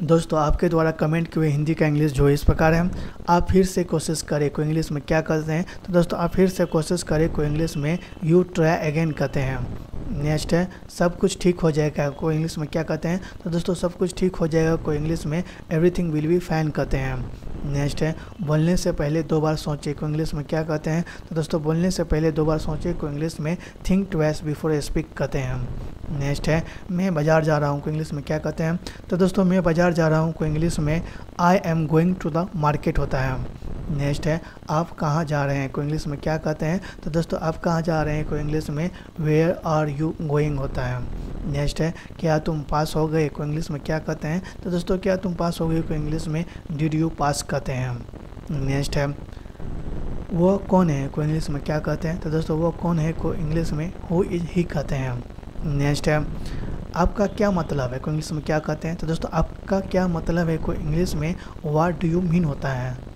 दोस्तों आपके द्वारा कमेंट किए हुए हिंदी का इंग्लिश जो इस प्रकार है। आप फिर से कोशिश करें को इंग्लिश में क्या कहते हैं। तो दोस्तों आप फिर से कोशिश करें को इंग्लिश में यू ट्राई अगेन कहते हैं। नेक्स्ट है सब कुछ ठीक हो जाएगा को इंग्लिश में क्या कहते हैं। तो दोस्तों सब कुछ ठीक हो जाएगा को इंग्लिश में एवरीथिंग विल बी फाइन कहते हैं। नेक्स्ट है बोलने से पहले 2 बार सोचें को इंग्लिश में क्या कहते हैं। तो दोस्तों बोलने से पहले 2 बार सोचें को इंग्लिश में थिंक ट्वाइस बिफोर स्पीक कहते हैं। नेक्स्ट है मैं बाज़ार जा रहा हूँ को इंग्लिश में क्या कहते हैं। तो दोस्तों मैं बाज़ार जा रहा हूँ को इंग्लिश में I am going to the market होता है। नेक्स्ट है आप कहाँ जा रहे हैं को इंग्लिश में क्या कहते हैं। तो दोस्तों आप कहाँ जा रहे हैं को इंग्लिश में वेयर आर यू गोइंग होता है। नेक्स्ट है क्या तुम पास हो गए को इंग्लिश में क्या कहते हैं। तो दोस्तों क्या तुम पास हो गए को इंग्लिश में डिड यू पास कहते हैं। नेक्स्ट है वो कौन है को इंग्लिश में क्या कहते हैं। तो दोस्तों वो कौन है को इंग्लिश में हु इज ही कहते हैं। नेक्स्ट है आपका क्या मतलब है को इंग्लिश में क्या कहते हैं। तो दोस्तों आपका क्या मतलब है को इंग्लिश में व्हाट डू यू मीन होता है।